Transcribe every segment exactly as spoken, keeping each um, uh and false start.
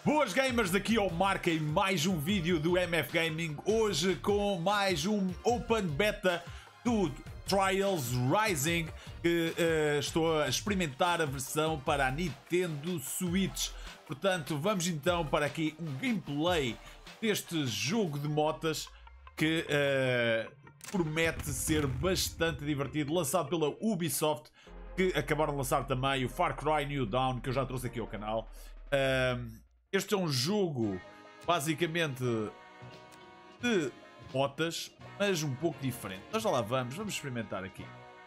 Boas gamers, daqui ao Marca em mais um vídeo do M F Gaming. Hoje com mais um Open Beta do Trials Rising, que uh, estou a experimentar a versão para a Nintendo Switch. Portanto, vamos então para aqui um gameplay deste jogo de motas que uh, promete ser bastante divertido, lançado pela Ubisoft, que acabaram de lançar também o Far Cry New Dawn, que eu já trouxe aqui ao canal. Uh, este é um jogo basicamente de motas, mas um pouco diferente. Nós já lá vamos, vamos experimentar aqui.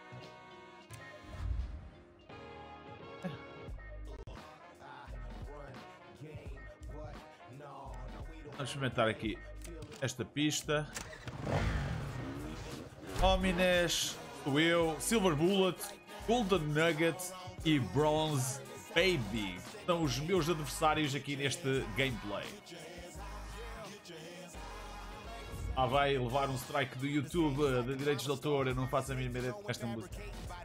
Vamos experimentar aqui esta pista. Homines, eu, Silver Bullet, Golden Nugget e Bronze Baby são os meus adversários aqui neste gameplay. Ah, vai levar um strike do YouTube de direitos de autor, eu não faço a mínima ideia com esta música.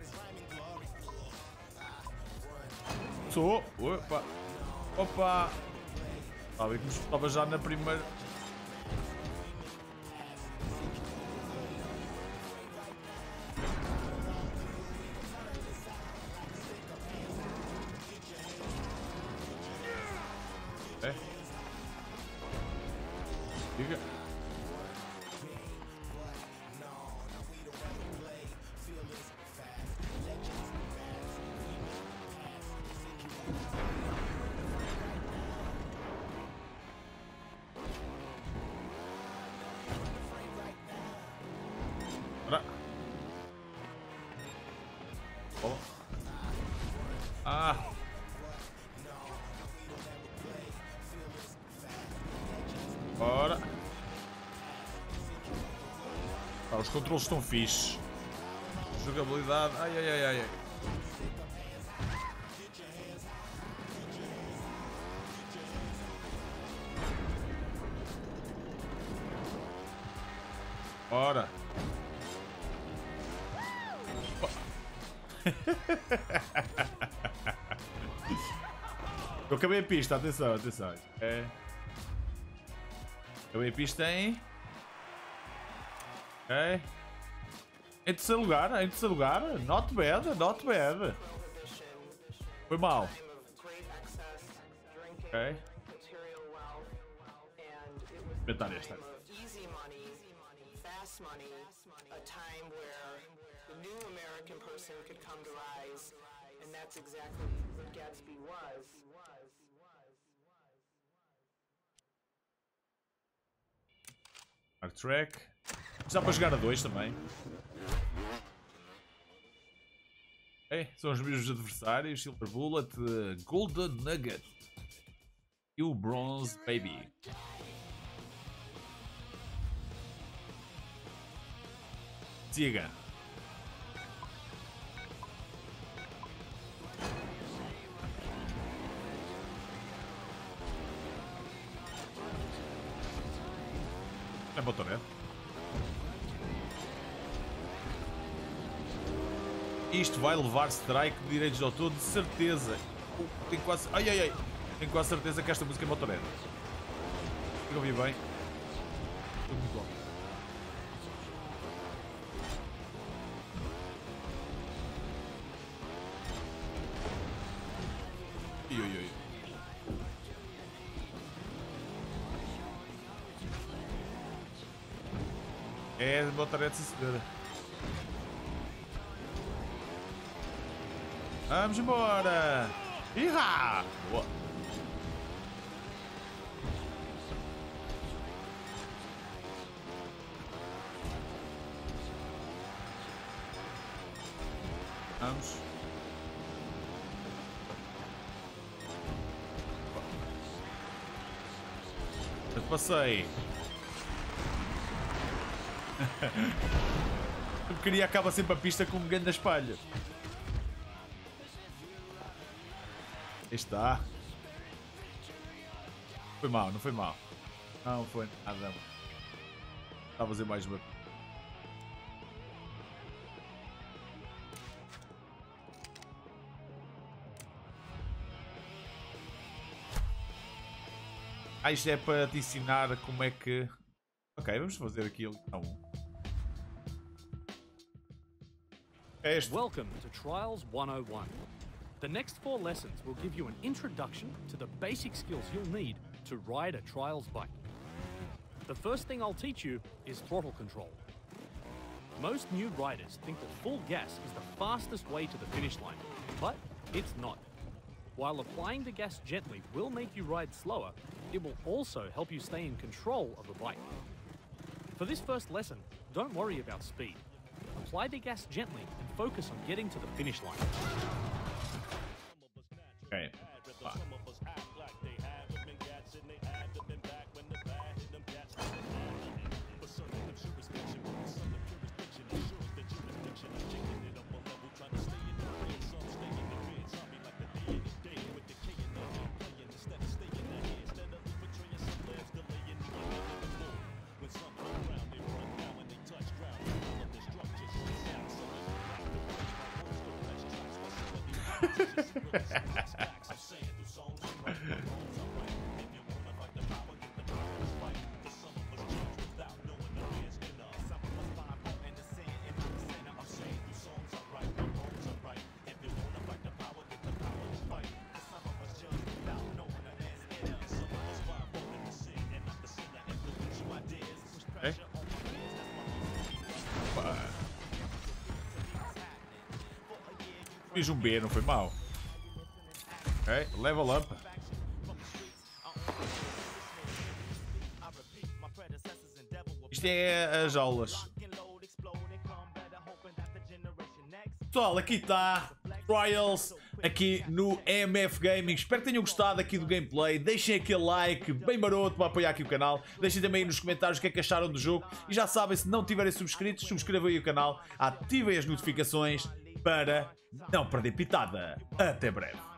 Sou, opa, opa, estava que me estava já na primeira. É. Diga. Ora. Oh. Ah. Ora. Ah, os controles estão fixes. Jogabilidade. Ai, ai, ai, ai. Ora. Eu acabei a pista, atenção, atenção. É. Acabei a pista em. Ok. Em terceiro lugar, em terceiro lugar. Not bad, not bad. Foi mal. Ok. Inventar esta. A time where the new American person could come to rise, and that's exactly what Gatsby was. Hard track. Dá para jogar a dois também. Ok, são os mesmos adversários. Silver Bullet, Golden Nugget e o Bronze Baby. Siga. É motoré. Isto vai levar strike de direitos de autor, de certeza. Tenho quase. Ai ai ai. Tenho quase certeza que esta música é motoré. Eu ouvi bem. Tudo muito bom. Ui, ui, ui. É de motorete, sim senhora. Vamos embora! Ihá! Boa! Vamos. Eu passei. A porcaria acaba sempre a pista com um grande espalho. Aí está. Foi mal, não foi mal. Não foi nada. Está a fazer mais uma. Ah, isto é para te ensinar como é que... Ok, vamos fazer aqui a lição um. É este. Welcome to Trials one oh one. The next four lessons will give you an introduction to the basic skills you'll need to ride a Trials bike. The first thing I'll teach you is throttle control. Most new riders think that full gas is the fastest way to the finish line, but it's not. While applying the gas gently will make you ride slower, it will also help you stay in control of the bike. For this first lesson, don't worry about speed. Apply the gas gently and focus on getting to the finish line. Ok. Pá. Okay. Pá. Fiz um B, não foi mal. Ok, level up. Isto é as aulas. Pessoal, aqui está Trials, aqui no M F Gaming. Espero que tenham gostado aqui do gameplay. Deixem aquele like bem maroto para apoiar aqui o canal. Deixem também aí nos comentários o que é que acharam do jogo. E já sabem, se não tiverem subscritos, subscrevam aí o canal, ativem as notificações para não perder pitada. Até breve.